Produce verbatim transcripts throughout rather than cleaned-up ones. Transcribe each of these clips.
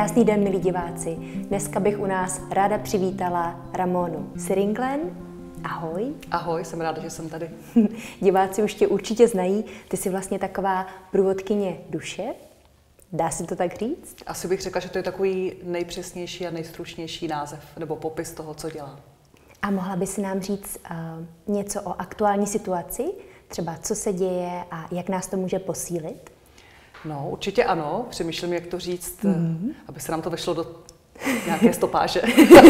Krásný den, milí diváci. Dneska bych u nás ráda přivítala Ramonu Siringlen. Ahoj. Ahoj, jsem ráda, že jsem tady. Diváci už tě určitě znají. Ty jsi vlastně taková průvodkyně duše. Dá se to tak říct? Asi bych řekla, že to je takový nejpřesnější a nejstručnější název nebo popis toho, co dělám. A mohla by si nám říct uh, něco o aktuální situaci? Třeba co se děje a jak nás to může posílit? No, určitě ano. Přemýšlím, jak to říct, mm-hmm. aby se nám to vešlo do nějaké stopáže.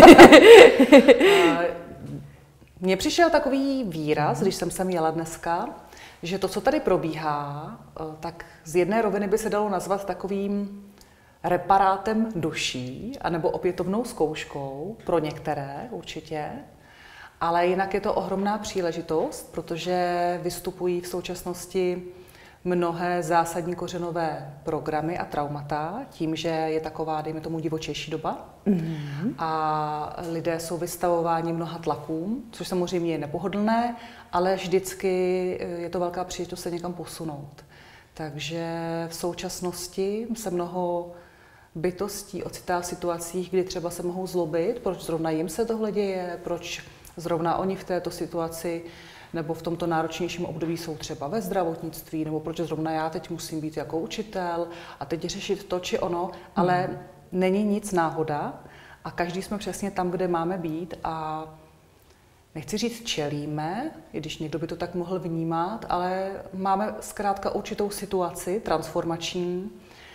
Mně přišel takový výraz, když jsem sem jela dneska, že to, co tady probíhá, tak z jedné roviny by se dalo nazvat takovým reparátem duší, anebo opětovnou zkouškou, pro některé určitě, ale jinak je to ohromná příležitost, protože vystupují v současnosti mnohé zásadní kořenové programy a traumata, tím, že je taková, dejme tomu, divočejší doba mm-hmm. a lidé jsou vystavováni mnoha tlakům, což samozřejmě je nepohodlné, ale vždycky je to velká příležitost se někam posunout. Takže v současnosti se mnoho bytostí ocitá v situacích, kdy třeba se mohou zlobit, proč zrovna jim se tohle děje, proč zrovna oni v této situaci nebo v tomto náročnějším období jsou třeba ve zdravotnictví, nebo proč zrovna já teď musím být jako učitel a teď řešit to či ono, ale mm. není nic náhoda a každý jsme přesně tam, kde máme být a nechci říct čelíme, i když někdo by to tak mohl vnímat, ale máme zkrátka určitou situaci transformační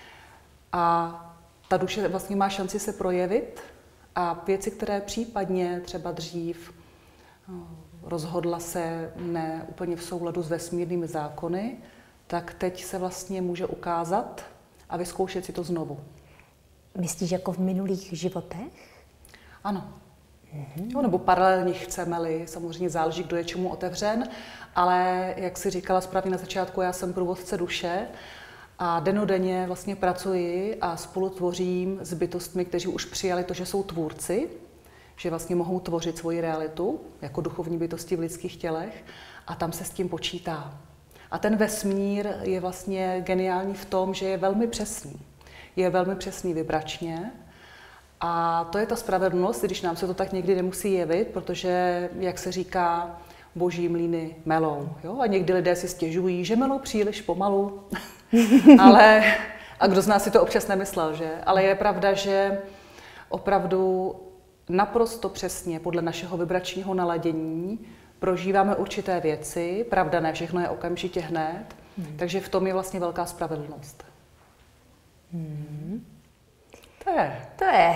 a ta duše vlastně má šanci se projevit a věci, které případně třeba dřív rozhodla se ne úplně v souladu s vesmírnými zákony, tak teď se vlastně může ukázat a vyzkoušet si to znovu. Myslíš jako v minulých životech? Ano. Mm-hmm. Jo, nebo paralelně chceme-li, samozřejmě záleží, kdo je čemu otevřen, ale jak jsi říkala správně na začátku, já jsem průvodce duše a dennodenně vlastně pracuji a spolu tvořím s bytostmi, kteří už přijali to, že jsou tvůrci, že vlastně mohou tvořit svoji realitu jako duchovní bytosti v lidských tělech a tam se s tím počítá. A ten vesmír je vlastně geniální v tom, že je velmi přesný. Je velmi přesný vibračně a to je ta spravedlnost, když nám se to tak někdy nemusí jevit, protože, jak se říká, boží mlýny melou. Jo? A někdy lidé si stěžují, že melou příliš pomalu, ale a kdo z nás si to občas nemyslel, že? Ale je pravda, že opravdu naprosto přesně podle našeho vibračního naladění prožíváme určité věci, pravda, ne všechno je okamžitě hned, hmm. takže v tom je vlastně velká spravedlnost. Hmm. To je. To je.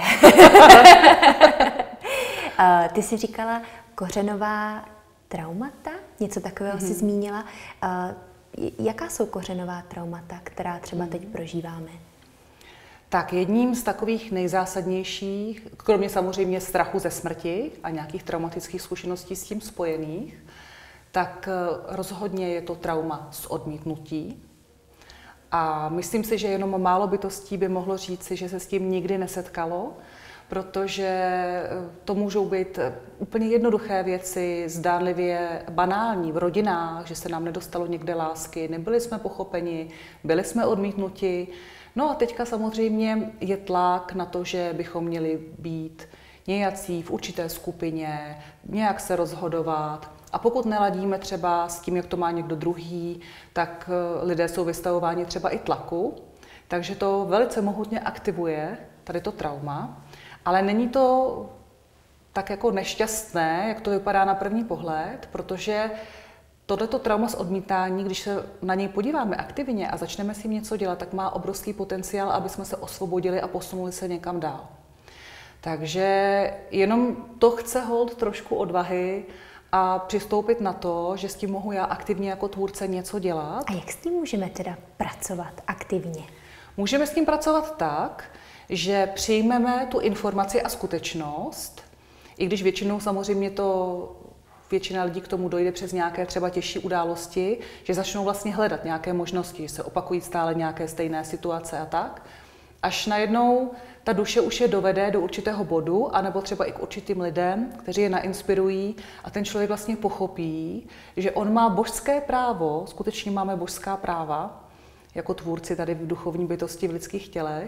Ty jsi říkala kořenová traumata, něco takového hmm. jsi zmínila. Jaká jsou kořenová traumata, která třeba teď prožíváme? Tak jedním z takových nejzásadnějších, kromě samozřejmě strachu ze smrti a nějakých traumatických zkušeností s tím spojených, tak rozhodně je to trauma z odmítnutí. A myslím si, že jenom málo bytostí by mohlo říci, že se s tím nikdy nesetkalo, protože to můžou být úplně jednoduché věci, zdánlivě banální v rodinách, že se nám nedostalo někde lásky, nebyli jsme pochopeni, byli jsme odmítnuti. No a teďka samozřejmě je tlak na to, že bychom měli být nějací v určité skupině, nějak se rozhodovat. A pokud neladíme třeba s tím, jak to má někdo druhý, tak lidé jsou vystavováni třeba i tlaku. Takže to velice mohutně aktivuje tady to trauma. Ale není to tak jako nešťastné, jak to vypadá na první pohled, protože tohleto trauma z odmítání, když se na něj podíváme aktivně a začneme s tím něco dělat, tak má obrovský potenciál, aby jsme se osvobodili a posunuli se někam dál. Takže jenom to chce holt trošku odvahy a přistoupit na to, že s tím mohu já aktivně jako tvůrce něco dělat. A jak s tím můžeme teda pracovat aktivně? Můžeme s tím pracovat tak, že přijmeme tu informaci a skutečnost, i když většinou samozřejmě to většina lidí k tomu dojde přes nějaké třeba těžší události, že začnou vlastně hledat nějaké možnosti, že se opakují stále nějaké stejné situace a tak, až najednou ta duše už je dovede do určitého bodu, anebo třeba i k určitým lidem, kteří je nainspirují a ten člověk vlastně pochopí, že on má božské právo, skutečně máme božská práva, jako tvůrci tady v duchovní bytosti v lidských tělech,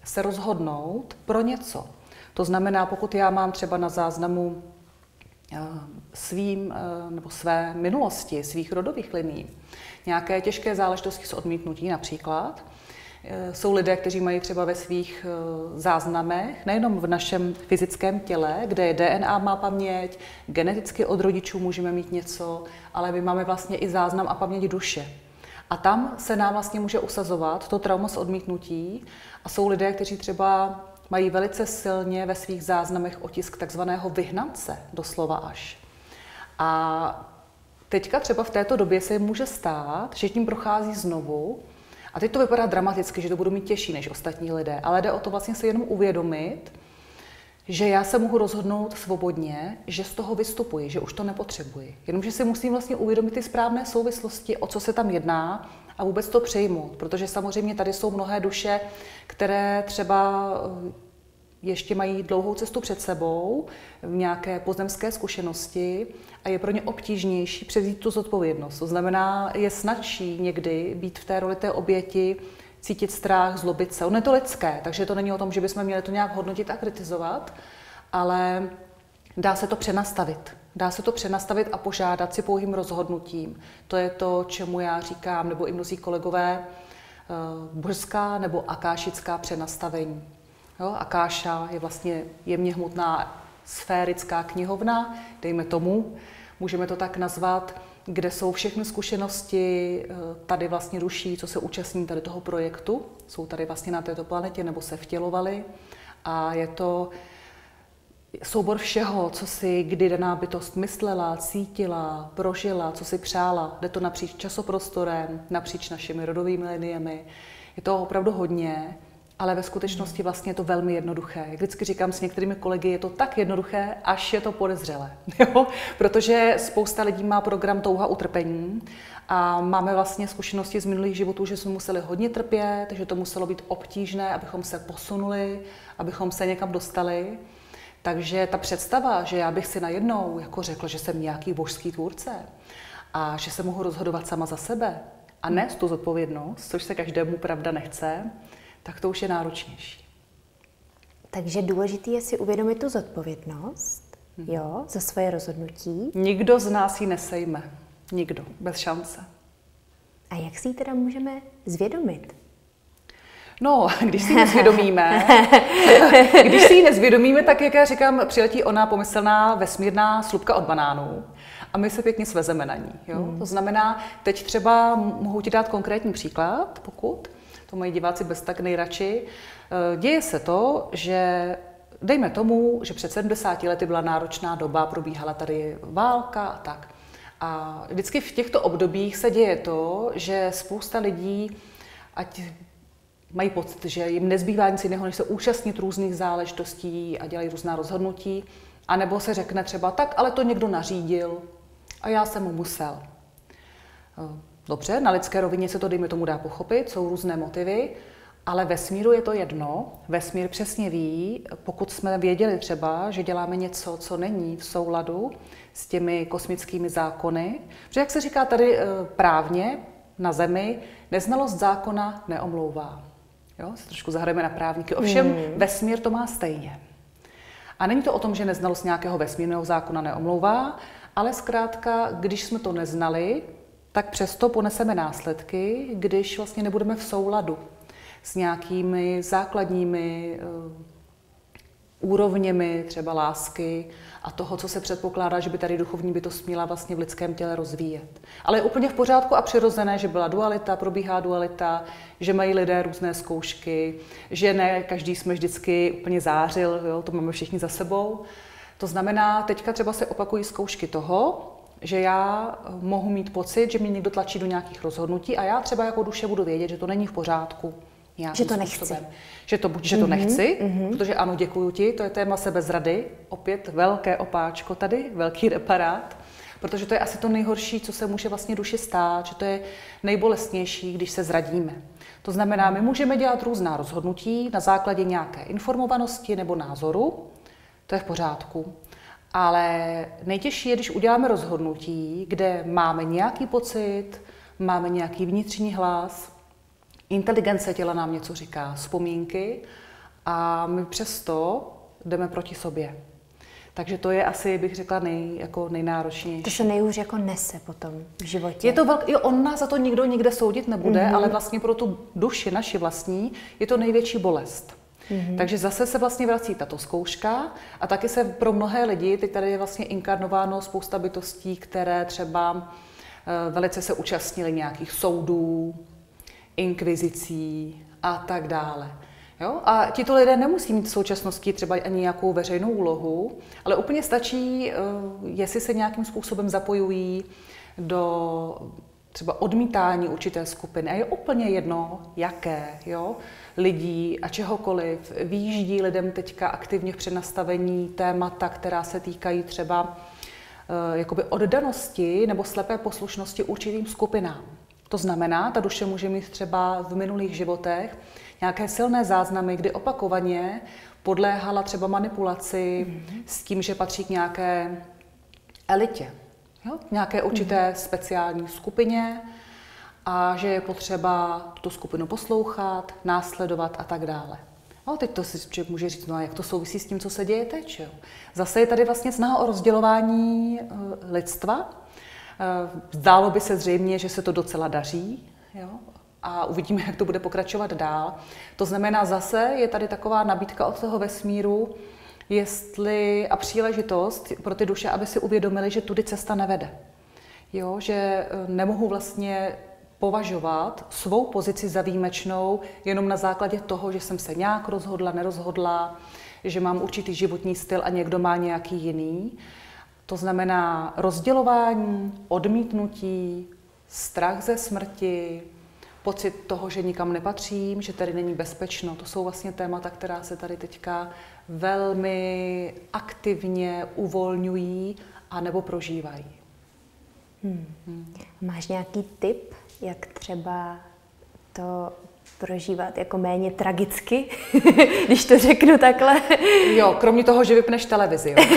se rozhodnout pro něco. To znamená, pokud já mám třeba na záznamu svým nebo své minulosti, svých rodových liní, nějaké těžké záležitosti s odmítnutí například, jsou lidé, kteří mají třeba ve svých záznamech, nejenom v našem fyzickém těle, kde D N A má paměť, geneticky od rodičů můžeme mít něco, ale my máme vlastně i záznam a paměť duše. A tam se nám vlastně může usazovat to trauma z odmítnutí a jsou lidé, kteří třeba mají velice silně ve svých záznamech otisk takzvaného vyhnance, doslova až. A teďka třeba v této době se jim může stát, že tím prochází znovu. A teď to vypadá dramaticky, že to budu mít těžší než ostatní lidé, ale jde o to vlastně si jenom uvědomit, že já se mohu rozhodnout svobodně, že z toho vystupuji, že už to nepotřebuji. Jenomže si musím vlastně uvědomit ty správné souvislosti, o co se tam jedná a vůbec to přejmout, protože samozřejmě tady jsou mnohé duše, které třeba ještě mají dlouhou cestu před sebou, v nějaké pozemské zkušenosti a je pro ně obtížnější převzít tu zodpovědnost. To znamená, je snadší někdy být v té roli té oběti, cítit strach, zlobit se. Ono je to lidské, takže to není o tom, že bychom měli to nějak hodnotit a kritizovat, ale dá se to přenastavit. Dá se to přenastavit a požádat si pouhým rozhodnutím. To je to, čemu já říkám, nebo i mnozí kolegové, božská nebo akášická přenastavení. Jo, akáša je vlastně jemně hmotná sférická knihovna, dejme tomu, můžeme to tak nazvat, kde jsou všechny zkušenosti tady vlastně duší, co se účastní tady toho projektu, jsou tady vlastně na této planetě nebo se vtělovali a je to soubor všeho, co si kdy daná bytost myslela, cítila, prožila, co si přála. Jde to napříč časoprostorem, napříč našimi rodovými liniemi. Je to opravdu hodně, ale ve skutečnosti vlastně je to velmi jednoduché. Jak vždycky říkám s některými kolegy, je to tak jednoduché, až je to podezřelé. Jo? Protože spousta lidí má program touha utrpení a máme vlastně zkušenosti z minulých životů, že jsme museli hodně trpět, že to muselo být obtížné, abychom se posunuli, abychom se někam dostali. Takže ta představa, že já bych si najednou jako řekla, že jsem nějaký božský tvůrce a že se mohu rozhodovat sama za sebe a nést tu zodpovědnost, což se každému pravda nechce, tak to už je náročnější. Takže důležité je si uvědomit tu zodpovědnost, hmm. jo, za svoje rozhodnutí. Nikdo z nás ji nesejme. Nikdo. Bez šance. A jak si ji teda můžeme zvědomit? No, když si ji nezvědomíme, když si ji nezvědomíme, tak jak já říkám, přiletí ona pomyslná vesmírná slupka od banánů a my se pěkně svezeme na ní. Jo? Hmm. To znamená, teď třeba mohu ti dát konkrétní příklad, pokud to mají diváci bez tak nejradši. Děje se to, že dejme tomu, že před sedmdesáti lety byla náročná doba, probíhala tady válka a tak. A vždycky v těchto obdobích se děje to, že spousta lidí, ať mají pocit, že jim nezbývá nic jiného, než se účastnit různých záležitostí a dělají různá rozhodnutí, anebo se řekne třeba tak, ale to někdo nařídil a já jsem mu musel. Dobře, na lidské rovině se to, dejme tomu, dá pochopit, jsou různé motivy, ale vesmíru je to jedno. Vesmír přesně ví, pokud jsme věděli třeba, že děláme něco, co není v souladu s těmi kosmickými zákony, protože jak se říká tady právně na Zemi, neznalost zákona neomlouvá. Jo, se trošku zahrajeme na právníky. Ovšem, mm. vesmír to má stejně. A není to o tom, že neznalost nějakého vesmírného zákona neomlouvá, ale zkrátka, když jsme to neznali, tak přesto poneseme následky, když vlastně nebudeme v souladu s nějakými základními uh, úrovněmi třeba lásky a toho, co se předpokládá, že by tady duchovní bytost měla vlastně v lidském těle rozvíjet. Ale je úplně v pořádku a přirozené, že byla dualita, probíhá dualita, že mají lidé různé zkoušky, že ne každý jsme vždycky úplně zářil, jo, to máme všichni za sebou. To znamená, teďka třeba se opakují zkoušky toho, že já mohu mít pocit, že mě někdo tlačí do nějakých rozhodnutí a já třeba jako duše budu vědět, že to není v pořádku. Že to nechci. Způsobem. Že to, že to mm-hmm, nechci, mm-hmm. protože ano, děkuju ti, to je téma sebezrady, opět velké opáčko tady, velký reparát, protože to je asi to nejhorší, co se může vlastně duši stát, že to je nejbolestnější, když se zradíme. To znamená, my můžeme dělat různá rozhodnutí na základě nějaké informovanosti nebo názoru, to je v pořádku. Ale nejtěžší je, když uděláme rozhodnutí, kde máme nějaký pocit, máme nějaký vnitřní hlas, inteligence těla nám něco říká, vzpomínky a my přesto jdeme proti sobě. Takže to je asi, bych řekla, nej, jako nejnáročnější. To se nejhůř jako nese potom v životě. Je to velk... Jo, on nás za to nikdo nikde soudit nebude, mm-hmm. ale vlastně pro tu duši naši vlastní je to největší bolest. Mm-hmm. Takže zase se vlastně vrací tato zkouška a taky se pro mnohé lidi, teď tady je vlastně inkarnováno spousta bytostí, které třeba uh, velice se účastnily nějakých soudů, inkvizicí a tak dále. Jo? A tito lidé nemusí mít v současnosti třeba ani nějakou veřejnou úlohu, ale úplně stačí, jestli se nějakým způsobem zapojují do třeba odmítání určité skupiny. A je úplně jedno, jaké, jo? Lidí a čehokoliv. Výjíždí lidem teďka aktivně v přenastavení témata, která se týkají třeba jakoby oddanosti nebo slepé poslušnosti určitým skupinám. To znamená, ta duše může mít třeba v minulých životech nějaké silné záznamy, kdy opakovaně podléhala třeba manipulaci mm-hmm. s tím, že patří k nějaké elitě, jo? Nějaké určité mm-hmm. speciální skupině a že je potřeba tu skupinu poslouchat, následovat a tak dále. No, teď to si člověk může říct, no a jak to souvisí s tím, co se děje teď? Jo? Zase je tady vlastně snaha o rozdělování uh, lidstva. Uh, zdálo by se zřejmě, že se to docela daří, jo? A uvidíme, jak to bude pokračovat dál. To znamená, zase je tady taková nabídka od toho vesmíru, jestli a příležitost pro ty duše, aby si uvědomili, že tudy cesta nevede. Jo, že nemohu vlastně považovat svou pozici za výjimečnou jenom na základě toho, že jsem se nějak rozhodla, nerozhodla, že mám určitý životní styl a někdo má nějaký jiný. To znamená rozdělování, odmítnutí, strach ze smrti, pocit toho, že nikam nepatřím, že tady není bezpečno. To jsou vlastně témata, která se tady teďka velmi aktivně uvolňují a nebo prožívají. Hmm. Hmm. Máš nějaký tip, jak třeba to prožívat jako méně tragicky, když to řeknu takhle? Jo, kromě toho, že vypneš televizi. Jo.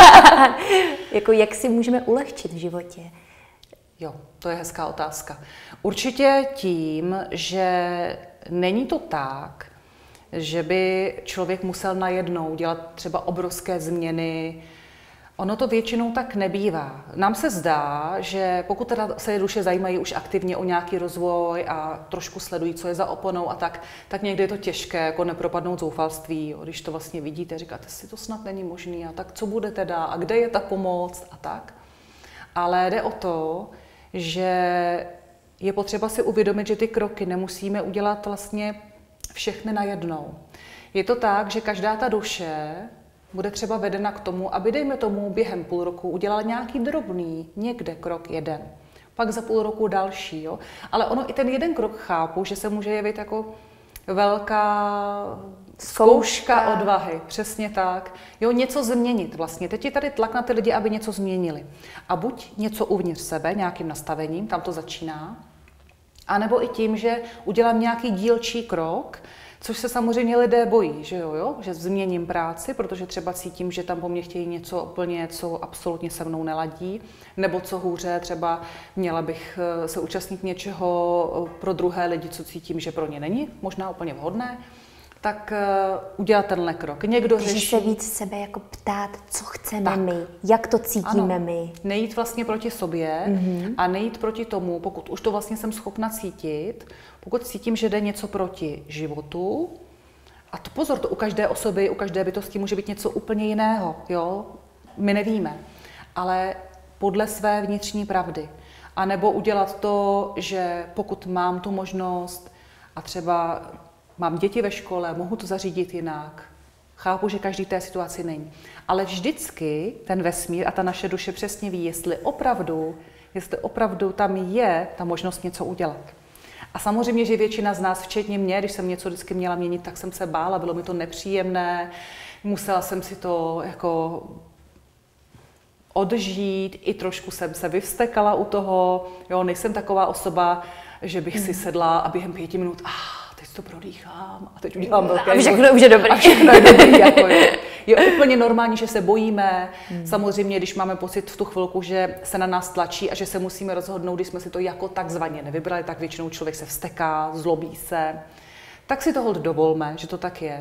Jako jak si můžeme ulehčit v životě? Jo, to je hezká otázka. Určitě tím, že není to tak, že by člověk musel najednou dělat třeba obrovské změny. Ono to většinou tak nebývá. Nám se zdá, že pokud teda se duše zajímají už aktivně o nějaký rozvoj a trošku sledují, co je za oponou a tak, tak někdy je to těžké jako nepropadnout zoufalství. Jo. Když to vlastně vidíte, říkáte si, to snad není možný a tak co bude teda a kde je ta pomoc a tak. Ale jde o to, že je potřeba si uvědomit, že ty kroky nemusíme udělat vlastně všechny najednou. Je to tak, že každá ta duše bude třeba vedena k tomu, aby dejme tomu během půl roku udělala nějaký drobný někde krok jeden. Pak za půl roku další. Jo? Ale ono i ten jeden krok chápu, že se může jevit jako velká zkouška odvahy. Přesně tak. Jo, něco změnit vlastně. Teď je tady tlak na ty lidi, aby něco změnili. A buď něco uvnitř sebe, nějakým nastavením, tam to začíná, anebo i tím, že udělám nějaký dílčí krok, což se samozřejmě lidé bojí, že jo, jo? Že změním práci, protože třeba cítím, že tam po mně chtějí něco úplně, co absolutně se mnou neladí, nebo co hůře, třeba měla bych se účastnit něčeho pro druhé lidi, co cítím, že pro ně není možná úplně vhodné, tak udělat tenhle krok. Někdo řeší... se víc sebe jako ptát, co chceme tak. my, jak to cítíme ano. my. Nejít vlastně proti sobě mm-hmm. a nejít proti tomu, pokud už to vlastně jsem schopna cítit, pokud cítím, že jde něco proti životu, a to pozor, to u každé osoby, u každé bytosti může být něco úplně jiného, jo? My nevíme, ale podle své vnitřní pravdy. A nebo udělat to, že pokud mám tu možnost a třeba mám děti ve škole, mohu to zařídit jinak. Chápu, že každý v té situaci není. Ale vždycky ten vesmír a ta naše duše přesně ví, jestli opravdu, jestli opravdu tam je ta možnost něco udělat. A samozřejmě, že většina z nás, včetně mě, když jsem něco vždycky měla měnit, tak jsem se bála, bylo mi to nepříjemné, musela jsem si to jako odžít, i trošku jsem se vyvstekala u toho, jo, nejsem taková osoba, že bych si sedla a během pěti minut, ah, teď to prodýchám a teď udělám velké... A všechno už je dobré. A všechno je dobré, jako je. Je úplně normální, že se bojíme. Hmm. Samozřejmě, když máme pocit v tu chvilku, že se na nás tlačí a že se musíme rozhodnout, když jsme si to jako takzvaně nevybrali, tak většinou člověk se vzteká, zlobí se. Tak si to holt dovolme, že to tak je.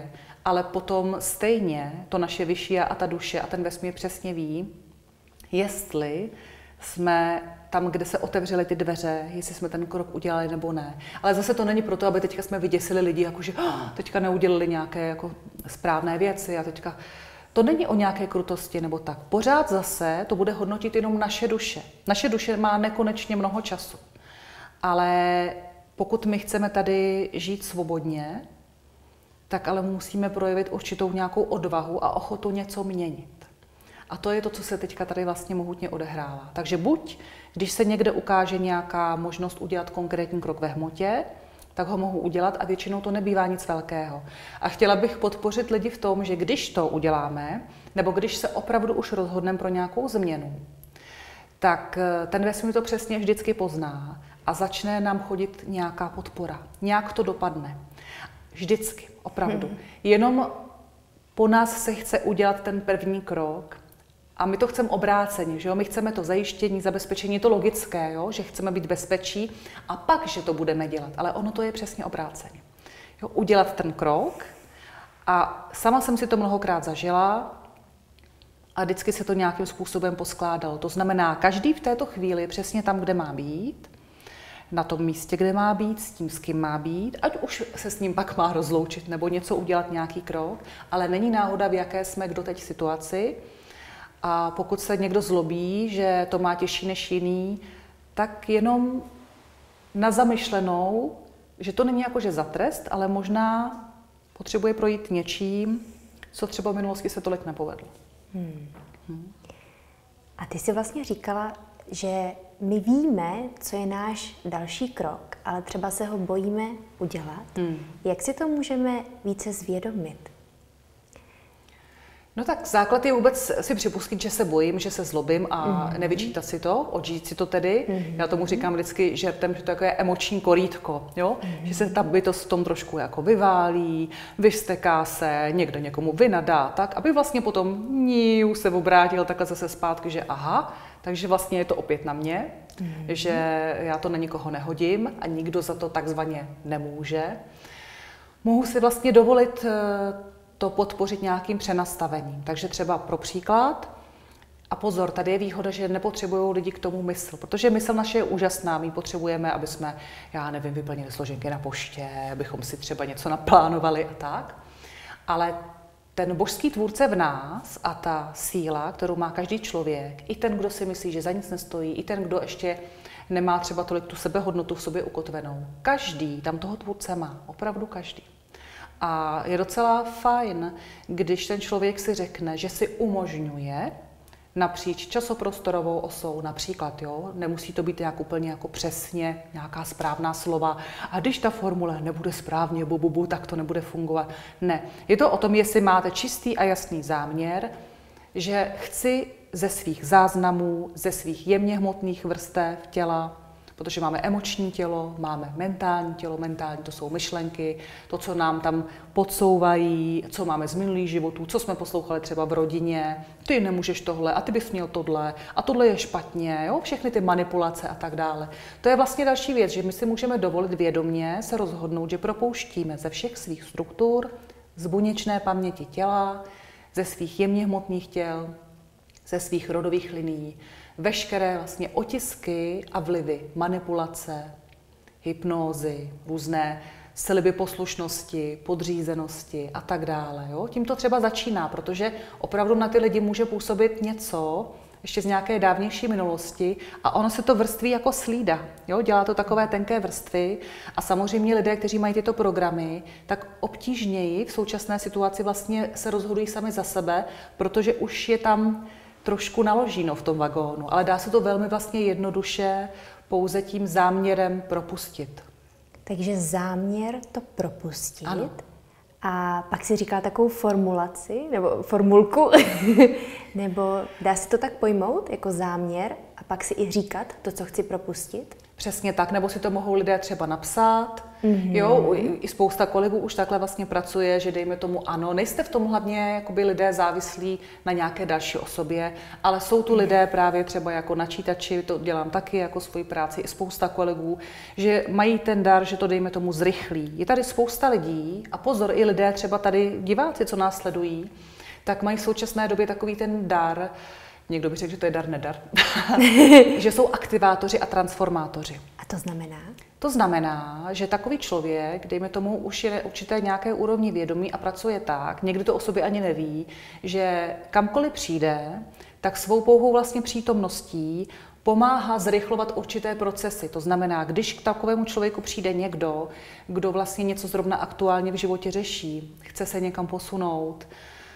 ale potom stejně to naše vyšší a ta duše a ten vesmír přesně ví, jestli jsme tam, kde se otevřely ty dveře, jestli jsme ten krok udělali nebo ne. Ale zase to není proto, aby teďka jsme vyděsili lidi, jakože oh, teďka neudělali nějaké jako správné věci a teďka... To není o nějaké krutosti nebo tak. Pořád zase to bude hodnotit jenom naše duše. Naše duše má nekonečně mnoho času. Ale pokud my chceme tady žít svobodně, tak ale musíme projevit určitou nějakou odvahu a ochotu něco měnit. A to je to, co se teďka tady vlastně mohutně odehrává. Takže buď, když se někde ukáže nějaká možnost udělat konkrétní krok ve hmotě, tak ho mohu udělat a většinou to nebývá nic velkého. A chtěla bych podpořit lidi v tom, že když to uděláme, nebo když se opravdu už rozhodneme pro nějakou změnu, tak ten vesmír to přesně vždycky pozná a začne nám chodit nějaká podpora. Nějak to dopadne. Vždycky, opravdu. Hmm. Jenom po nás se chce udělat ten první krok a my to chceme obráceně, že jo? My chceme to zajištění, zabezpečení, to logické, jo? Že chceme být bezpečí a pak, že to budeme dělat. Ale ono to je přesně obráceně. Jo? Udělat ten krok a sama jsem si to mnohokrát zažila a vždycky se to nějakým způsobem poskládalo. To znamená, každý v této chvíli je přesně tam, kde má být, na tom místě, kde má být, s tím, s kým má být, ať už se s ním pak má rozloučit nebo něco udělat, nějaký krok, ale není náhoda, v jaké jsme kdo teď situaci. A pokud se někdo zlobí, že to má těžší než jiný, tak jenom na zamyšlenou, že to není jako že za trest, ale možná potřebuje projít něčím, co třeba v minulosti se tolik nepovedlo. Hmm. Hmm. A ty jsi vlastně říkala, že my víme, co je náš další krok, ale třeba se ho bojíme udělat. Hmm. Jak si to můžeme více zvědomit? No tak základ je vůbec si připustit, že se bojím, že se zlobím a mm-hmm. nevyčítat si to, odžít si to tedy. Mm-hmm. Já tomu říkám vždycky žertem, že to jako je emoční korítko, jo? Mm-hmm. Že se ta bytost v tom trošku jako vyválí, vyvsteká se, někdo někomu vynadá, tak, aby vlastně potom níu se obrátil takhle zase zpátky, že aha, takže vlastně je to opět na mě, mm-hmm. že já to na nikoho nehodím a nikdo za to takzvaně nemůže. Mohu si vlastně dovolit to podpořit nějakým přenastavením. Takže třeba pro příklad, a pozor, tady je výhoda, že nepotřebují lidi k tomu mysl, protože mysl naše je úžasná, my potřebujeme, aby jsme, já nevím, vyplnili složenky na poště, abychom si třeba něco naplánovali a tak, ale ten božský tvůrce v nás a ta síla, kterou má každý člověk, i ten, kdo si myslí, že za nic nestojí, i ten, kdo ještě nemá třeba tolik tu sebehodnotu v sobě ukotvenou, každý tam toho tvůrce má, opravdu každý. A je docela fajn, když ten člověk si řekne, že si umožňuje napříč časoprostorovou osou, například, jo, nemusí to být nějak úplně jako přesně nějaká správná slova. A když ta formule nebude správně, bu, bu, bu, tak to nebude fungovat. Ne. Je to o tom, jestli máte čistý a jasný záměr, že chci ze svých záznamů, ze svých jemně hmotných vrstev těla, protože máme emoční tělo, máme mentální tělo, mentální to jsou myšlenky, to, co nám tam podsouvají, co máme z minulých životů, co jsme poslouchali třeba v rodině, ty nemůžeš tohle a ty bys měl tohle a tohle je špatně, jo? Všechny ty manipulace a tak dále. To je vlastně další věc, že my si můžeme dovolit vědomě se rozhodnout, že propouštíme ze všech svých struktur, z buněčné paměti těla, ze svých jemně hmotných těl, ze svých rodových linií, veškeré vlastně otisky a vlivy, manipulace, hypnózy, různé sliby poslušnosti, podřízenosti a tak dále. Jo? Tím to třeba začíná, protože opravdu na ty lidi může působit něco ještě z nějaké dávnější minulosti a ono se to vrství jako slída. Jo? Dělá to takové tenké vrstvy a samozřejmě lidé, kteří mají tyto programy, tak obtížněji v současné situaci vlastně se rozhodují sami za sebe, protože už je tam trošku naložíno v tom vagónu, ale dá se to velmi vlastně jednoduše pouze tím záměrem propustit. Takže záměr to propustit. Ano. A pak si říká takovou formulaci, nebo formulku, nebo dá se to tak pojmout jako záměr a pak si i říkat to, co chci propustit? Přesně tak, nebo si to mohou lidé třeba napsat, Mm-hmm. Jo, i spousta kolegů už takhle vlastně pracuje, že dejme tomu ano, nejste v tom hlavně jakoby lidé závislí na nějaké další osobě, ale jsou tu lidé právě třeba jako načítači, to dělám taky jako svoji práci, i spousta kolegů, že mají ten dar, že to dejme tomu zrychlí. Je tady spousta lidí a pozor, i lidé třeba tady diváci, co nás sledují, tak mají v současné době takový ten dar, někdo by řekl, že to je dar, nedar, že jsou aktivátoři a transformátoři. A to znamená? To znamená, že takový člověk, dejme tomu, už je určité nějaké úrovni vědomí a pracuje tak, někdy to o sobě ani neví, že kamkoliv přijde, tak svou pouhou vlastně přítomností pomáhá zrychlovat určité procesy. To znamená, když k takovému člověku přijde někdo, kdo vlastně něco zrovna aktuálně v životě řeší, chce se někam posunout,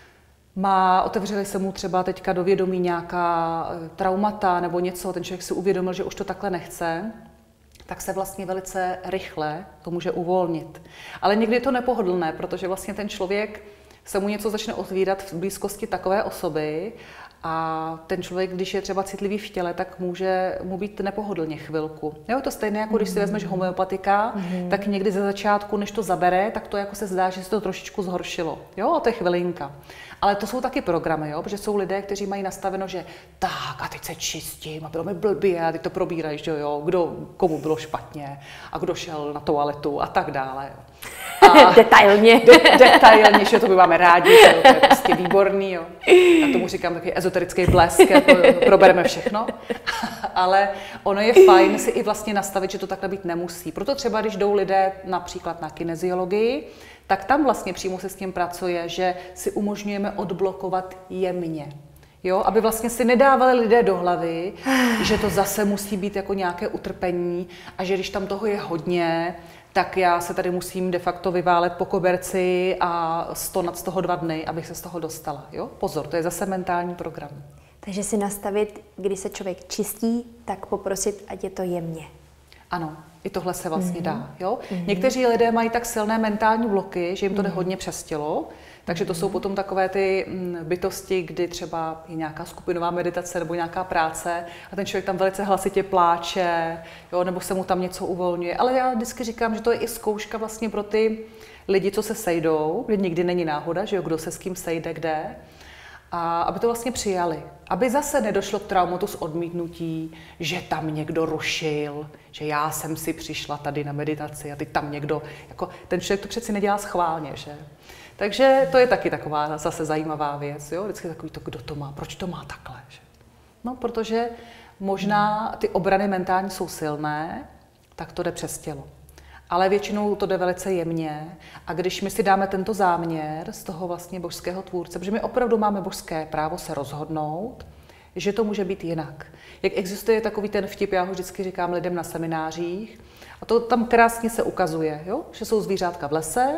má, otevřeli se mu třeba teďka do vědomí nějaká traumata nebo něco, ten člověk si uvědomil, že už to takhle nechce, tak se vlastně velice rychle to může uvolnit. Ale někdy je to nepohodlné, protože vlastně ten člověk se mu něco začne otvírat v blízkosti takové osoby a ten člověk, když je třeba citlivý v těle, tak může mu být nepohodlně chvilku. Jo, je to stejné, jako když si vezmeš homeopatika, mm-hmm. tak někdy ze začátku, než to zabere, tak to jako se zdá, že se to trošičku zhoršilo. Jo, a to je chvilinka. Ale to jsou taky programy, jo, protože jsou lidé, kteří mají nastaveno, že tak a teď se čistím a bylo mi blbě a teď to probírají, že jo, kdo, komu bylo špatně a kdo šel na toaletu a tak dále. Jo. A detailně. De, detailně, že to by máme rádi, že jo, to je prostě výborný. Jo. A tomu říkám takový ezoterický blesk, jako probereme všechno. Ale ono je fajn si i vlastně nastavit, že to takhle být nemusí. Proto třeba, když jdou lidé například na kineziologii, tak tam vlastně přímo se s tím pracuje, že si umožňujeme odblokovat jemně. Jo, aby vlastně si nedávali lidé do hlavy, že to zase musí být jako nějaké utrpení a že když tam toho je hodně, tak já se tady musím de facto vyválet po koberci a stonat z toho dva dny, abych se z toho dostala. Jo? Pozor, to je zase mentální program. Takže si nastavit, když se člověk čistí, tak poprosit, ať je to jemně. Ano, i tohle se vlastně mm-hmm. dá. Jo? Mm-hmm. Někteří lidé mají tak silné mentální bloky, že jim to jde mm-hmm. hodně přes tělo, takže to mm-hmm. jsou potom takové ty bytosti, kdy třeba je nějaká skupinová meditace nebo nějaká práce a ten člověk tam velice hlasitě pláče, jo? Nebo se mu tam něco uvolňuje. Ale já vždycky říkám, že to je i zkouška vlastně pro ty lidi, co se sejdou, kde nikdy není náhoda, že jo? Kdo se s kým sejde, kde. A aby to vlastně přijali. Aby zase nedošlo k traumatu z odmítnutí, že tam někdo rušil, že já jsem si přišla tady na meditaci a teď tam někdo, jako ten člověk to přeci nedělá schválně, že? Takže to je taky taková zase zajímavá věc, jo? Vždycky takový to, kdo to má, proč to má takhle, že? No, protože možná ty obrany mentální jsou silné, tak to jde přes tělo. Ale většinou to jde velice jemně a když my si dáme tento záměr z toho vlastně božského tvůrce, protože my opravdu máme božské právo se rozhodnout, že to může být jinak. Jak existuje takový ten vtip, já ho vždycky říkám lidem na seminářích, a to tam krásně se ukazuje, jo? Že jsou zvířátka v lese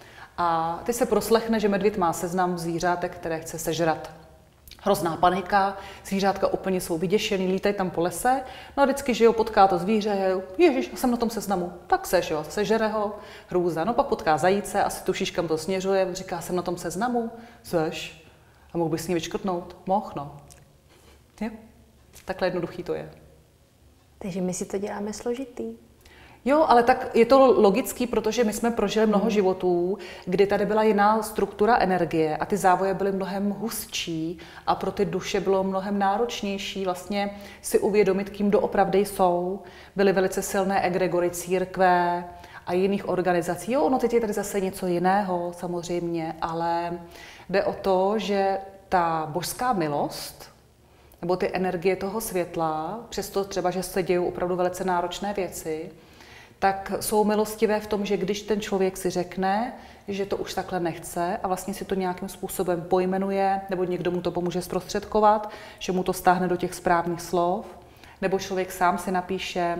a ty se proslechne, že medvěd má seznam zvířátek, které chce sežrat. Hrozná panika, zvířátka úplně jsou vyděšený, lítají tam po lese, no a vždycky, že jo, potká to zvíře, ježiš, jsem na tom seznamu, tak seš, jo, sežere ho, hrůza, no pak potká zajíce, asi tušíš, kam to směřuje, říká, jsem na tom seznamu, seš, a mohl bys s ní vyškrtnout, mohl, no. Jo, takhle jednoduchý to je. Takže my si to děláme složitý. Jo, ale tak je to logický, protože my jsme prožili mnoho životů, kdy tady byla jiná struktura energie a ty závoje byly mnohem hustší a pro ty duše bylo mnohem náročnější vlastně si uvědomit, kým doopravdy jsou. Byly velice silné egregory církve a jiných organizací. Jo, ono teď je tady zase něco jiného samozřejmě, ale jde o to, že ta božská milost nebo ty energie toho světla, přesto třeba, že se dějí opravdu velice náročné věci, tak jsou milostivé v tom, že když ten člověk si řekne, že to už takhle nechce a vlastně si to nějakým způsobem pojmenuje, nebo někdo mu to pomůže zprostředkovat, že mu to stáhne do těch správných slov, nebo člověk sám si napíše,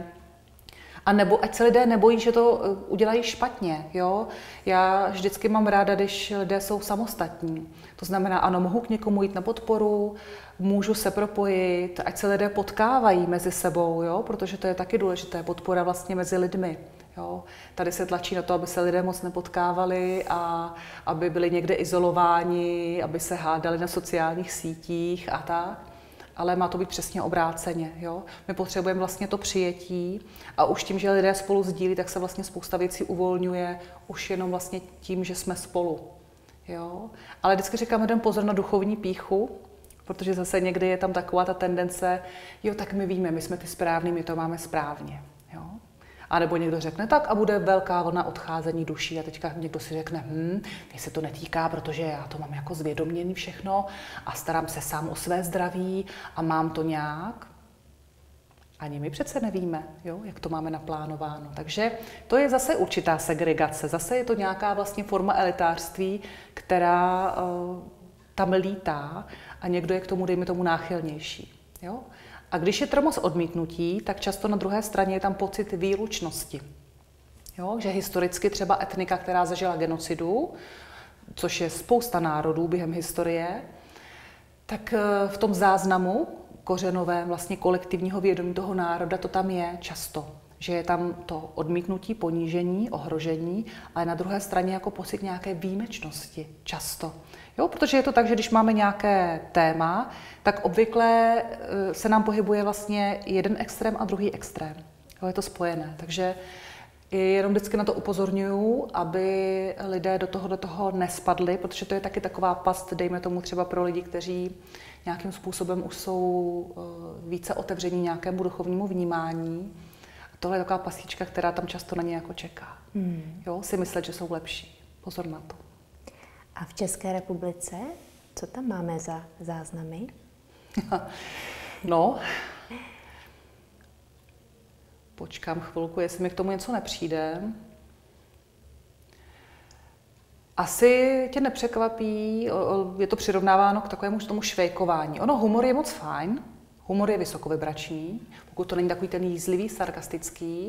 a nebo ať se lidé nebojí, že to udělají špatně. Jo? Já vždycky mám ráda, když lidé jsou samostatní. To znamená, ano, mohu k někomu jít na podporu, můžu se propojit, ať se lidé potkávají mezi sebou, jo? Protože to je taky důležité, podpora vlastně mezi lidmi. Jo? Tady se tlačí na to, aby se lidé moc nepotkávali a aby byli někde izolováni, aby se hádali na sociálních sítích a tak. ale má to být přesně obráceně. Jo? My potřebujeme vlastně to přijetí a už tím, že lidé spolu sdílí, tak se vlastně spousta věcí uvolňuje už jenom vlastně tím, že jsme spolu. Jo? Ale vždycky říkám jeden pozor na duchovní pýchu, protože zase někdy je tam taková ta tendence, jo, tak my víme, my jsme ty správní, my to máme správně. Jo? A nebo někdo řekne tak a bude velká vlna odcházení duší a teďka někdo si řekne, hm, mě se to netýká, protože já to mám jako zvědomění všechno a starám se sám o své zdraví a mám to nějak. Ani my přece nevíme, jo, jak to máme naplánováno. Takže to je zase určitá segregace, zase je to nějaká vlastně forma elitářství, která uh, tam lítá a někdo je k tomu, dejme tomu, náchylnější. Jo? A když je trmos odmítnutí, tak často na druhé straně je tam pocit výlučnosti. Jo? Že historicky třeba etnika, která zažila genocidu, což je spousta národů během historie, tak v tom záznamu kořenovém vlastně kolektivního vědomí toho národa to tam je často. Že je tam to odmítnutí, ponížení, ohrožení, ale na druhé straně jako pocit nějaké výjimečnosti často. Jo, protože je to tak, že když máme nějaké téma, tak obvykle se nám pohybuje vlastně jeden extrém a druhý extrém. Jo, je to spojené, takže jenom vždycky na to upozorňuju, aby lidé do toho, do toho nespadli, protože to je taky taková past, dejme tomu třeba pro lidi, kteří nějakým způsobem už jsou více otevření nějakému duchovnímu vnímání. A tohle je taková pastička, která tam často na ně jako čeká. Hmm. Jo, si myslet, že jsou lepší. Pozor na to. A v České republice, co tam máme za záznamy? No, počkám chvilku, jestli mi k tomu něco nepřijde. Asi tě nepřekvapí, je to přirovnáváno k takovému tomu švejkování. Ono, humor je moc fajn, humor je vysokovibrační, pokud to není takový ten jízlivý, sarkastický,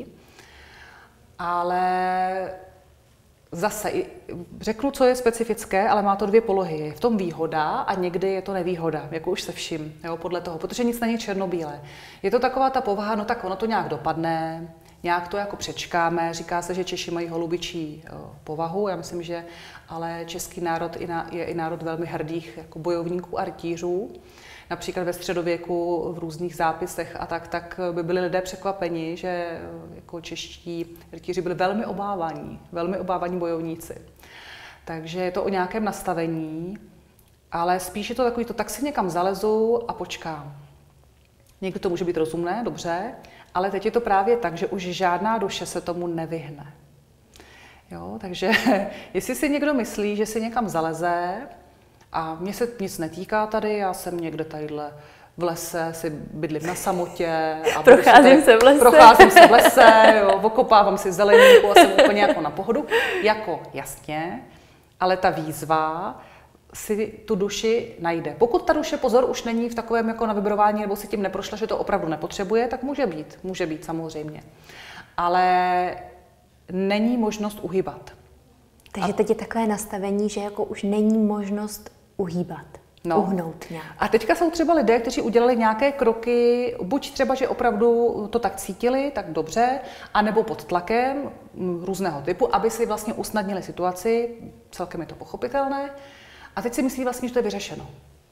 ale zase, řeknu, co je specifické, ale má to dvě polohy. Je v tom výhoda a někdy je to nevýhoda, jako už se vším, jo, podle toho, protože nic není černobílé. Je to taková ta povaha, no tak ono to nějak dopadne, nějak to jako přečkáme. Říká se, že Češi mají holubičí jo, povahu, já myslím, že ale český národ je i národ velmi hrdých jako bojovníků a rytířů. Například ve středověku v různých zápisech a tak, tak by byli lidé překvapeni, že jako čeští rytíři byli velmi obávaní, velmi obávaní bojovníci. Takže je to o nějakém nastavení, ale spíš je to takový, to tak si někam zalezu a počkám. Někdy to může být rozumné, dobře, ale teď je to právě tak, že už žádná duše se tomu nevyhne. Jo, takže jestli si někdo myslí, že si někam zaleze, a mně se nic netýká tady, já jsem někde tadyhle v lese, si bydlím na samotě. A procházím se v lese. Procházím se v lese, jo, okopávám si zeleninku a jsem úplně jako na pohodu. Jako jasně, ale ta výzva si tu duši najde. Pokud ta duše, pozor, už není v takovém jako na vibrování, nebo si tím neprošla, že to opravdu nepotřebuje, tak může být, může být samozřejmě. Ale není možnost uhýbat. Takže a teď je takové nastavení, že jako už není možnost uhýbat, no. uhnout nějak. A teďka jsou třeba lidé, kteří udělali nějaké kroky, buď třeba, že opravdu to tak cítili, tak dobře, anebo pod tlakem různého typu, aby si vlastně usnadnili situaci, celkem je to pochopitelné, a teď si myslí vlastně, že to je vyřešeno.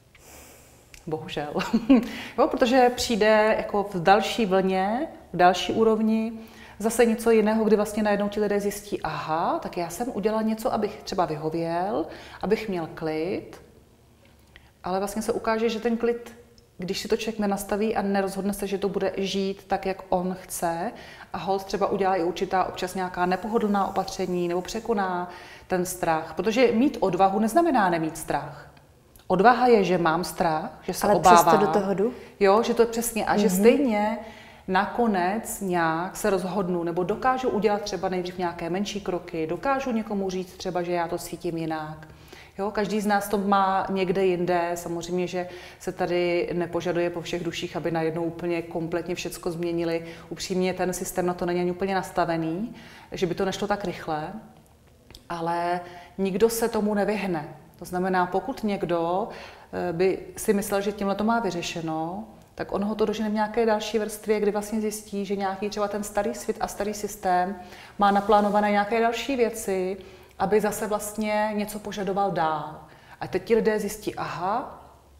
Bohužel. Jo, protože přijde jako v další vlně, v další úrovni, zase něco jiného, kdy vlastně najednou ti lidé zjistí, aha, tak já jsem udělal něco, abych třeba vyhověl, abych měl klid, ale vlastně se ukáže, že ten klid, když si to člověk nenastaví a nerozhodne se, že to bude žít tak, jak on chce, a holt třeba udělá i určitá občas nějaká nepohodlná opatření nebo překoná ten strach, protože mít odvahu neznamená nemít strach. Odvaha je, že mám strach, že se ale obávám. Ale přesto do toho jdu? Jo, že to je přesně. A mm-hmm. že stejně nakonec nějak se rozhodnu, nebo dokážu udělat třeba nejdřív nějaké menší kroky, dokážu někomu říct třeba, že já to cítím jinak. Jo, každý z nás to má někde jinde, samozřejmě, že se tady nepožaduje po všech duších, aby najednou úplně kompletně všecko změnili. Upřímně ten systém na to není ani úplně nastavený, že by to nešlo tak rychle, ale nikdo se tomu nevyhne. To znamená, pokud někdo by si myslel, že tímhle to má vyřešeno, tak on ho to dožene v nějaké další vrstvě, kdy vlastně zjistí, že nějaký třeba ten starý svět a starý systém má naplánované nějaké další věci, aby zase vlastně něco požadoval dál. A teď ti lidé zjistí, aha,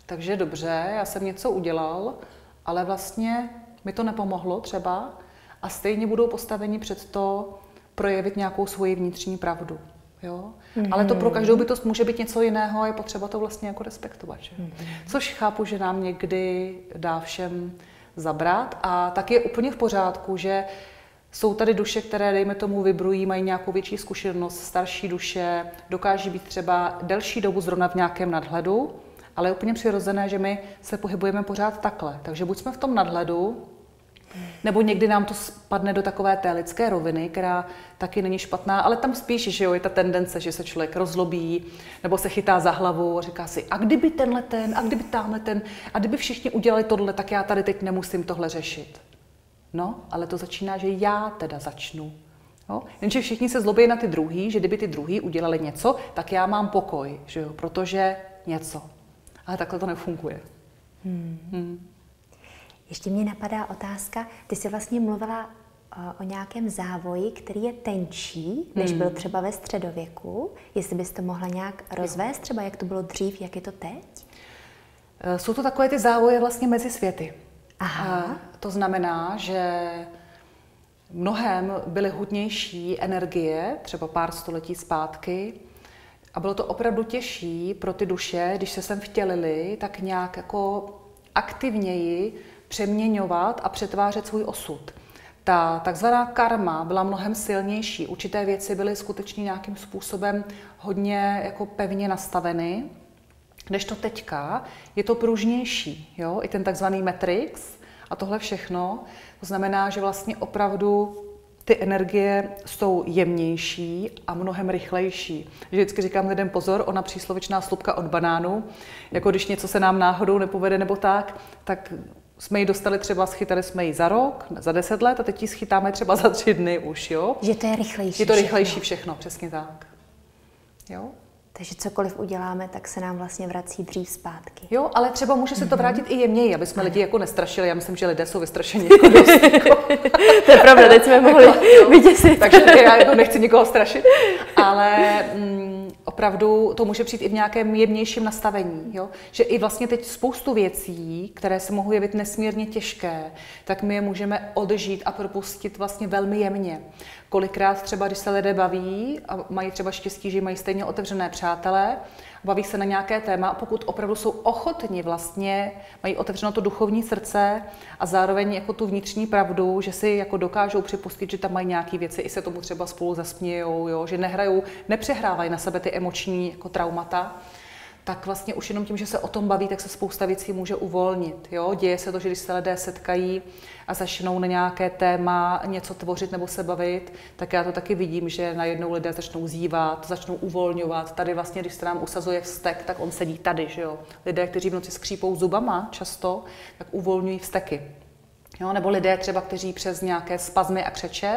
Takže dobře, já jsem něco udělal, ale vlastně mi to nepomohlo třeba a stejně budou postaveni před to projevit nějakou svoji vnitřní pravdu. Jo? Mm-hmm. Ale to pro každou bytost může být něco jiného a je potřeba to vlastně jako respektovat. Že? Mm-hmm. Což chápu, že nám někdy dá všem zabrat a tak je úplně v pořádku, že jsou tady duše, které, dejme tomu, vibrují, mají nějakou větší zkušenost, starší duše, dokáží být třeba delší dobu zrovna v nějakém nadhledu, ale je úplně přirozené, že my se pohybujeme pořád takhle. Takže buď jsme v tom nadhledu, nebo někdy nám to spadne do takové té lidské roviny, která taky není špatná, ale tam spíš, že jo, je ta tendence, že se člověk rozlobí, nebo se chytá za hlavu a říká si, a kdyby tenhle ten, a kdyby tamhle ten, a kdyby všichni udělali tohle, tak já tady teď nemusím tohle řešit. No, ale to začíná, že já teda začnu. Jo? Jenže všichni se zlobí na ty druhý, že kdyby ty druhý udělali něco, tak já mám pokoj, že jo, protože něco. Ale takhle to nefunguje. Hmm. Hmm. Ještě mě napadá otázka, ty jsi vlastně mluvila o, o nějakém závoji, který je tenčí, než hmm. byl třeba ve středověku. Jestli bys to mohla nějak rozvést, třeba jak to bylo dřív, jak je to teď? Jsou to takové ty závoje vlastně mezi světy. Aha. A to znamená, že mnohem byly hutnější energie, třeba pár století zpátky, a bylo to opravdu těžší pro ty duše, když se sem vtělili, tak nějak jako aktivněji přeměňovat a přetvářet svůj osud. Ta takzvaná karma byla mnohem silnější. Určité věci byly skutečně nějakým způsobem hodně jako pevně nastaveny, kdežto teďka je to pružnější. Jo? I ten takzvaný matrix a tohle všechno. To znamená, že vlastně opravdu ty energie jsou jemnější a mnohem rychlejší. Že vždycky říkám lidem pozor, ona příslovečná slupka od banánu, jako když něco se nám náhodou nepovede nebo tak, tak jsme ji dostali třeba, schytali jsme ji za rok, za deset let a teď ji schytáme třeba za tři dny už, jo? Že to je rychlejší. Je to rychlejší všechno, všechno přesně tak. Jo? Takže cokoliv uděláme, tak se nám vlastně vrací dřív zpátky. Jo, ale třeba může se to vrátit mm-hmm. i jemněji, aby jsme lidi jako nestrašili. Já myslím, že lidé jsou vystrašení jako dost. Jako. To je pravda, teď jsme mohli vyděsit. Takže já jako nechci nikoho strašit, ale mm, opravdu to může přijít i v nějakém jemnějším nastavení. Jo? Že i vlastně teď spoustu věcí, které se mohou jevit nesmírně těžké, tak my je můžeme odžít a propustit vlastně velmi jemně. Kolikrát třeba, když se lidé baví a mají třeba štěstí, že mají stejně otevřené přátelé, baví se na nějaké téma, pokud opravdu jsou ochotni vlastně, mají otevřeno to duchovní srdce a zároveň jako tu vnitřní pravdu, že si jako dokážou připustit, že tam mají nějaké věci, i se tomu třeba spolu zasmějou, jo, že nehrajou, nepřehrávají na sebe ty emoční jako traumata, tak vlastně už jenom tím, že se o tom baví, tak se spousta věcí může uvolnit. Jo? Děje se to, že když se lidé setkají a začnou na nějaké téma něco tvořit nebo se bavit, tak já to taky vidím, že najednou lidé začnou zívat, začnou uvolňovat. Tady vlastně, když se nám usazuje vztek, tak on sedí tady. Že jo? Lidé, kteří v noci skřípou zubama často, tak uvolňují vzteky. Jo? Nebo lidé třeba, kteří přes nějaké spazmy a křeče,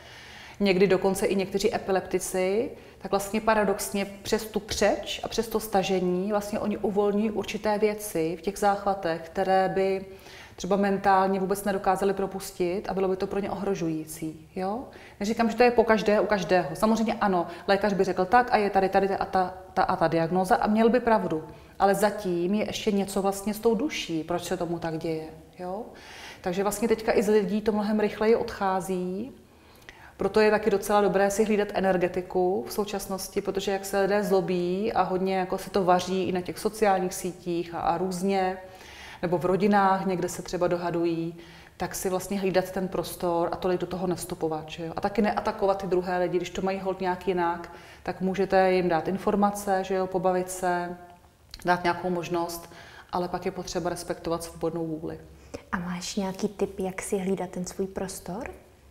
někdy dokonce i někteří epileptici, tak vlastně paradoxně přes tu křeč a přes to stažení vlastně oni uvolňují určité věci v těch záchvatech, které by třeba mentálně vůbec nedokázali propustit a bylo by to pro ně ohrožující. Jo? Neříkám, že to je po každé, u každého. Samozřejmě ano, lékař by řekl tak a je tady, tady a ta, ta a ta diagnóza a měl by pravdu. Ale zatím je ještě něco vlastně s tou duší, proč se tomu tak děje. Jo? Takže vlastně teďka i z lidí to mnohem rychleji odchází. Proto je taky docela dobré si hlídat energetiku v současnosti, protože jak se lidé zlobí a hodně jako se to vaří i na těch sociálních sítích a, a různě, nebo v rodinách někde se třeba dohadují, tak si vlastně hlídat ten prostor a tolik do toho nevstupovat. Že jo? A taky neatakovat ty druhé lidi, když to mají holt nějak jinak, tak můžete jim dát informace, že jo, pobavit se, dát nějakou možnost, ale pak je potřeba respektovat svobodnou vůli. A máš nějaký tip, jak si hlídat ten svůj prostor?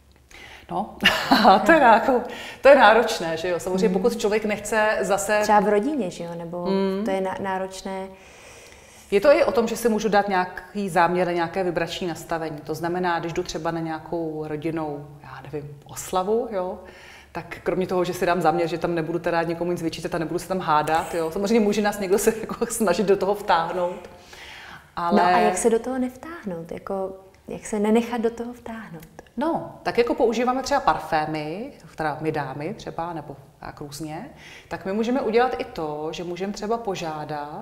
No, to je, náko, to je náročné, že jo. Samozřejmě mm. pokud člověk nechce zase... Třeba v rodině, že jo, nebo mm. to je náročné. Je to i o tom, že si můžu dát nějaký záměr, nějaké vibrační nastavení. To znamená, když jdu třeba na nějakou rodinnou, já nevím, oslavu, jo, tak kromě toho, že si dám záměr, že tam nebudu teda někomu nic vyčítat a nebudu se tam hádat, jo. Samozřejmě může nás někdo se jako snažit do toho vtáhnout. Ale... No a jak se do toho nevtáhnout? Jako, jak se nenechat do toho vtáhnout? No, tak jako používáme třeba parfémy, teda my dámy třeba, nebo tak různě, tak my můžeme udělat i to, že můžeme třeba požádat,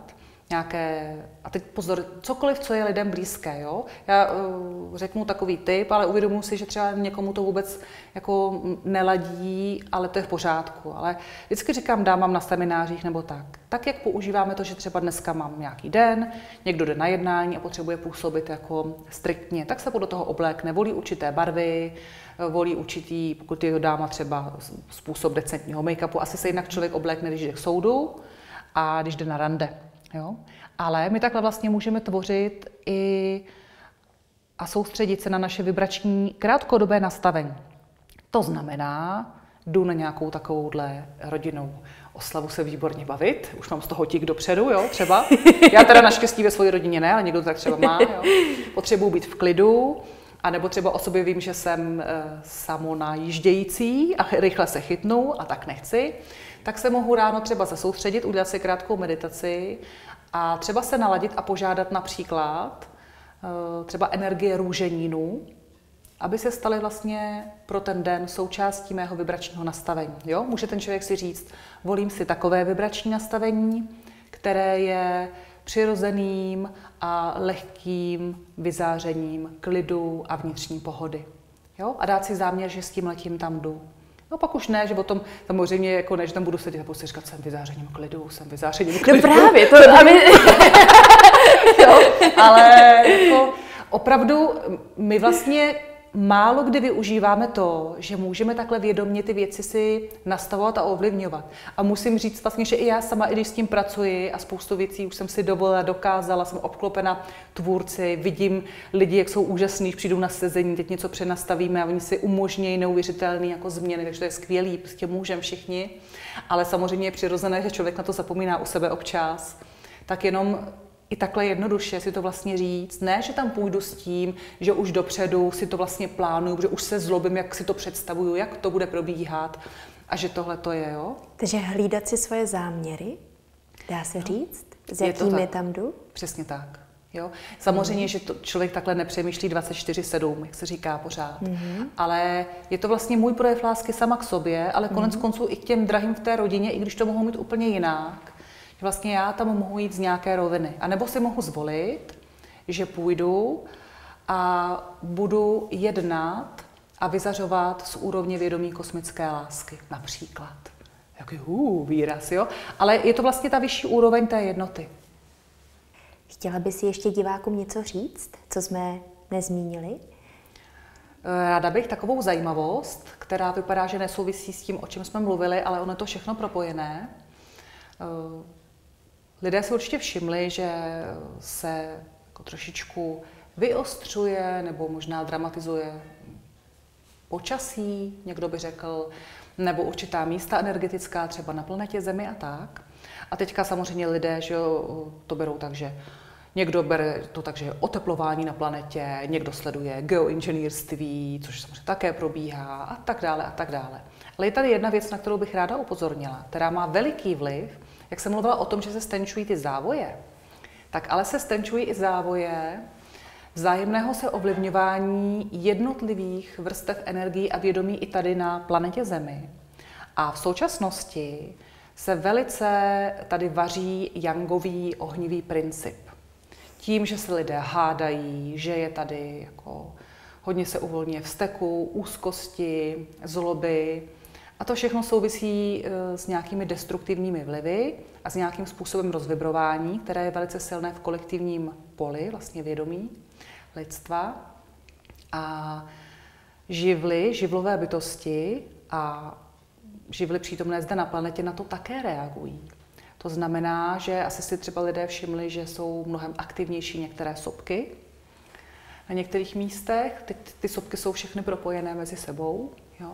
nějaké, a teď pozor, cokoliv, co je lidem blízké, jo. Já uh, řeknu takový tip, ale uvědomuji si, že třeba někomu to vůbec jako neladí, ale to je v pořádku. Ale vždycky říkám dámám na seminářích nebo tak. Tak, jak používáme to, že třeba dneska mám nějaký den, někdo jde na jednání a potřebuje působit jako striktně, tak se podle toho oblékne, volí určité barvy, volí určitý, pokud je dáma třeba způsob decentního make-upu, asi se jinak člověk oblékne, když jde k soudu a když jde na rande. Jo? Ale my takhle vlastně můžeme tvořit i a soustředit se na naše vibrační krátkodobé nastavení. To znamená, jdu na nějakou takovouhle rodinnou oslavu se výborně bavit, už mám z toho tik dopředu, jo, třeba. Já teda naštěstí ve své rodině ne, ale někdo to tak třeba má. Jo. Potřebuji být v klidu, anebo třeba o sobě vím, že jsem e, samonajíždějící a rychle se chytnu a tak nechci, tak se mohu ráno třeba se soustředit, udělat si krátkou meditaci a třeba se naladit a požádat například e, třeba energie růženínu, aby se staly vlastně pro ten den součástí mého vibračního nastavení. Jo? Může ten člověk si říct, volím si takové vibrační nastavení, které je přirozeným a lehkým vyzářením klidu a vnitřní pohody. Jo? A dát si záměr, že s tím letím tam jdu. No pak už ne, že potom samozřejmě jako ne, že tam budu sedět a budu si říkat, jsem vyzářením klidu, jsem vyzářením klidu. No právě, to aby... jo, ale jako opravdu my vlastně málo kdy využíváme to, že můžeme takhle vědomě ty věci si nastavovat a ovlivňovat. A musím říct vlastně, že i já sama, i když s tím pracuji a spoustu věcí už jsem si dovolila, dokázala, jsem obklopena tvůrci, vidím lidi, jak jsou úžasní, přijdou na sezení, teď něco přenastavíme a oni si umožnějí neuvěřitelné jako změny, takže to je skvělý, prostě můžeme všichni. Ale samozřejmě je přirozené, že člověk na to zapomíná u sebe občas. Tak jenom i takhle jednoduše si to vlastně říct. Ne, že tam půjdu s tím, že už dopředu si to vlastně plánuju, že už se zlobím, jak si to představuju, jak to bude probíhat a že tohle to je, jo? Takže hlídat si svoje záměry, dá se říct, s jakými tam jdu? Přesně tak. Jo? Samozřejmě, mm. že to člověk takhle nepřemýšlí dvacet čtyři sedm, jak se říká pořád. Mm. Ale je to vlastně můj projev lásky sama k sobě, ale konec mm. konců i k těm drahým v té rodině, i když to mohou mít úplně jinak. Vlastně já tam mohu jít z nějaké roviny. A nebo si mohu zvolit, že půjdu a budu jednat a vyzařovat z úrovně vědomí kosmické lásky, například. Jaký hů, výraz, jo? Ale je to vlastně ta vyšší úroveň té jednoty. Chtěla by si ještě divákům něco říct, co jsme nezmínili? Ráda bych takovou zajímavost, která vypadá, že nesouvisí s tím, o čem jsme mluvili, ale ono je to všechno propojené. Lidé si určitě všimli, že se jako trošičku vyostřuje nebo možná dramatizuje počasí, někdo by řekl, nebo určitá místa energetická, třeba na planetě Zemi a tak. A teďka samozřejmě lidé, že to berou tak, že někdo bere to tak, že je oteplování na planetě, někdo sleduje geoinženýrství, což samozřejmě také probíhá a tak dále a tak dále. Ale je tady jedna věc, na kterou bych ráda upozornila, která má veliký vliv. Jak jsem mluvila o tom, že se stenčují ty závoje, tak ale se stenčují i závoje vzájemného se ovlivňování jednotlivých vrstev energií a vědomí i tady na planetě Zemi. A v současnosti se velice tady vaří yangový ohnivý princip. Tím, že se lidé hádají, že je tady jako hodně se uvolňuje vzteku, úzkosti, zloby. A to všechno souvisí s nějakými destruktivními vlivy a s nějakým způsobem rozvibrování, které je velice silné v kolektivním poli, vlastně vědomí lidstva. A živly, živlové bytosti a živly přítomné zde na planetě na to také reagují. To znamená, že asi si třeba lidé všimli, že jsou mnohem aktivnější některé sopky na některých místech. Ty, ty sopky jsou všechny propojené mezi sebou. Jo?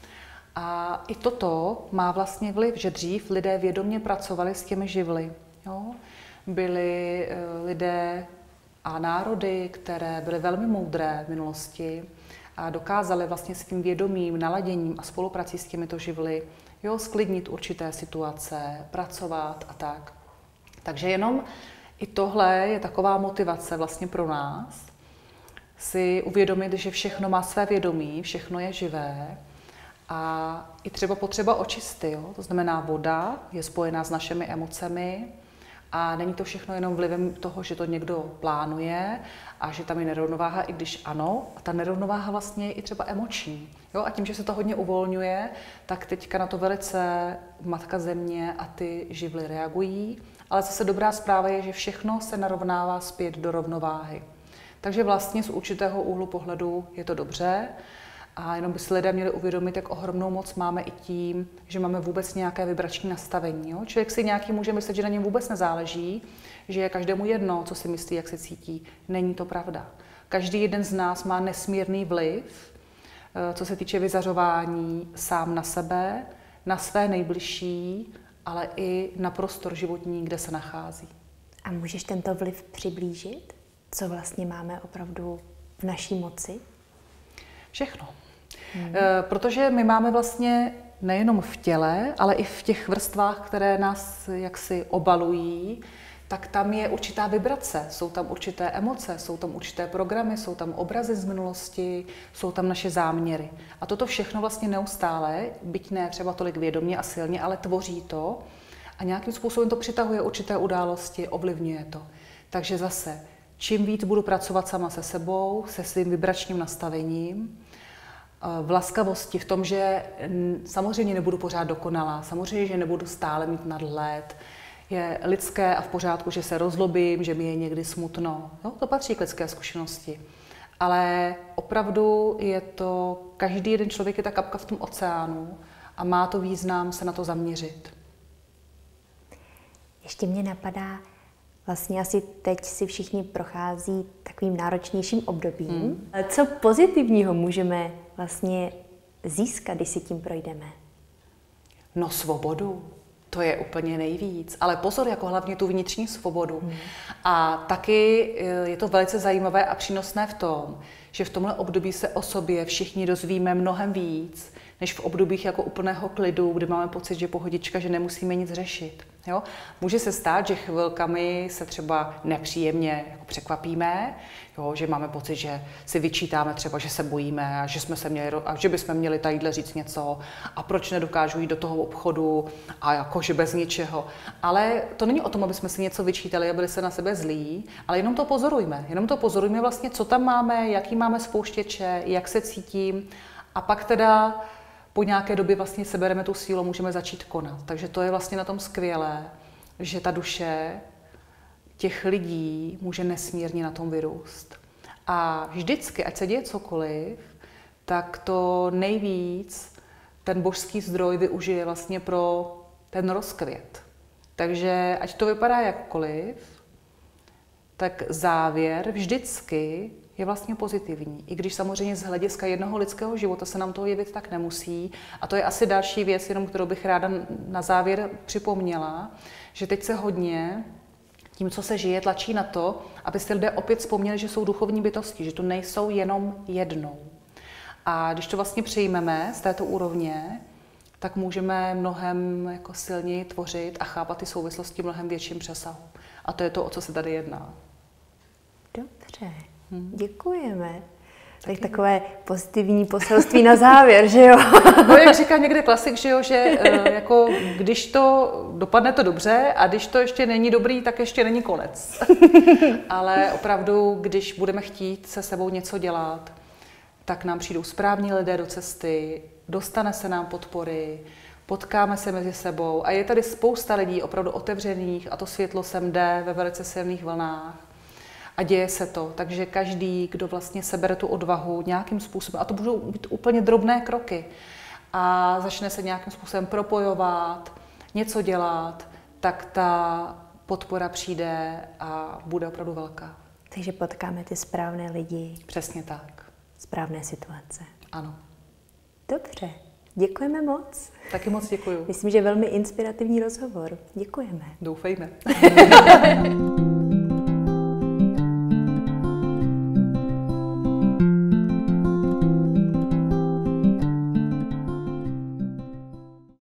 A i toto má vlastně vliv, že dřív lidé vědomě pracovali s těmi živly. Jo? Byli e, lidé a národy, které byly velmi moudré v minulosti a dokázali vlastně s tím vědomím, naladěním a spoluprací s těmito živly jo, sklidnit určité situace, pracovat a tak. Takže jenom i tohle je taková motivace vlastně pro nás, si uvědomit, že všechno má své vědomí, všechno je živé a i třeba potřeba očisty. Jo? To znamená, voda je spojená s našimi emocemi A není to všechno jenom vlivem toho, že to někdo plánuje a že tam je nerovnováha, i když ano, a ta nerovnováha vlastně je i třeba emoční. Jo? A tím, že se to hodně uvolňuje, tak teďka na to velice Matka Země a ty živly reagují. Ale zase dobrá zpráva je, že všechno se narovnává zpět do rovnováhy. Takže vlastně z určitého úhlu pohledu je to dobře. A jenom by si lidé měli uvědomit, jak ohromnou moc máme i tím, že máme vůbec nějaké vibrační nastavení. Jo? Člověk si nějaký může myslet, že na něm vůbec nezáleží, že je každému jedno, co si myslí, jak se cítí. Není to pravda. Každý jeden z nás má nesmírný vliv, co se týče vyzařování sám na sebe, na své nejbližší, ale i na prostor životní, kde se nachází. A můžeš tento vliv přiblížit? Co vlastně máme opravdu v naší moci? Všechno. Hmm. E, protože my máme vlastně nejenom v těle, ale i v těch vrstvách, které nás jaksi obalují, tak tam je určitá vibrace, jsou tam určité emoce, jsou tam určité programy, jsou tam obrazy z minulosti, jsou tam naše záměry. A toto všechno vlastně neustále, byť ne třeba tolik vědomě a silně, ale tvoří to a nějakým způsobem to přitahuje určité události, ovlivňuje to. Takže zase, čím víc budu pracovat sama se sebou, se svým vibračním nastavením, v laskavosti, v tom, že samozřejmě nebudu pořád dokonalá, samozřejmě, že nebudu stále mít nadhled, je lidské a v pořádku, že se rozlobím, že mi je někdy smutno. No, to patří k lidské zkušenosti. Ale opravdu je to, každý jeden člověk je ta kapka v tom oceánu a má to význam se na to zaměřit. Ještě mě napadá, vlastně asi teď si všichni prochází takovým náročnějším obdobím. Hmm. Co pozitivního můžeme vlastně získat, když si tím projdeme? No svobodu. To je úplně nejvíc. Ale pozor, jako hlavně tu vnitřní svobodu. Hmm. A taky je to velice zajímavé a přínosné v tom, že v tomhle období se o sobě všichni dozvíme mnohem víc, než v obdobích jako úplného klidu, kdy máme pocit, že pohodička, že nemusíme nic řešit. Jo? Může se stát, že chvilkami se třeba nepříjemně jako překvapíme, jo? Že máme pocit, že si vyčítáme třeba, že se bojíme a že, jsme se měli, a že bychom měli tadyhle říct něco a proč nedokážu jít do toho obchodu a jakože bez ničeho. Ale to není o tom, aby jsme si něco vyčítali a byli se na sebe zlí, ale jenom to pozorujme. Jenom to pozorujme vlastně, co tam máme, jaký máme spouštěče, jak se cítím a pak teda po nějaké době vlastně sebereme tu sílu, můžeme začít konat. Takže to je vlastně na tom skvělé, že ta duše těch lidí může nesmírně na tom vyrůst. A vždycky, ať se děje cokoliv, tak to nejvíc ten božský zdroj využije vlastně pro ten rozkvět. Takže ať to vypadá jakkoliv, tak závěr vždycky je vlastně pozitivní. I když samozřejmě z hlediska jednoho lidského života se nám to jevit tak nemusí. A to je asi další věc, jenom kterou bych ráda na závěr připomněla, že teď se hodně tím, co se žije, tlačí na to, aby si lidé opět vzpomněli, že jsou duchovní bytosti, že to nejsou jenom jednou. A když to vlastně přijmeme z této úrovně, tak můžeme mnohem jako silněji tvořit a chápat ty souvislosti mnohem větším přesahu. A to je to, o co se tady jedná. Dobře. Děkujeme. Tak takové pozitivní poselství na závěr, že jo? No, jak říká někde klasik, že jo, že jako když to dopadne to dobře a když to ještě není dobrý, tak ještě není konec. Ale opravdu, když budeme chtít se sebou něco dělat, tak nám přijdou správní lidé do cesty, dostane se nám podpory, potkáme se mezi sebou a je tady spousta lidí opravdu otevřených a to světlo sem jde ve velice silných vlnách. A děje se to, takže každý, kdo vlastně sebere tu odvahu nějakým způsobem, a to budou být úplně drobné kroky, a začne se nějakým způsobem propojovat, něco dělat, tak ta podpora přijde a bude opravdu velká. Takže potkáme ty správné lidi. Přesně tak. Správné situace. Ano. Dobře, děkujeme moc. Taky moc děkuju. Myslím, že velmi inspirativní rozhovor. Děkujeme. Doufejme.